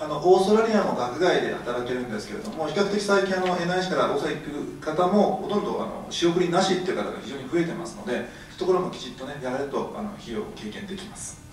オーストラリアの学外で働けるんですけれども、比較的最近NIC から大阪に行く方もほとんど仕送りなしっていう方が非常に増えてますので、そういうところもきちっとねやられると費用を軽減できます。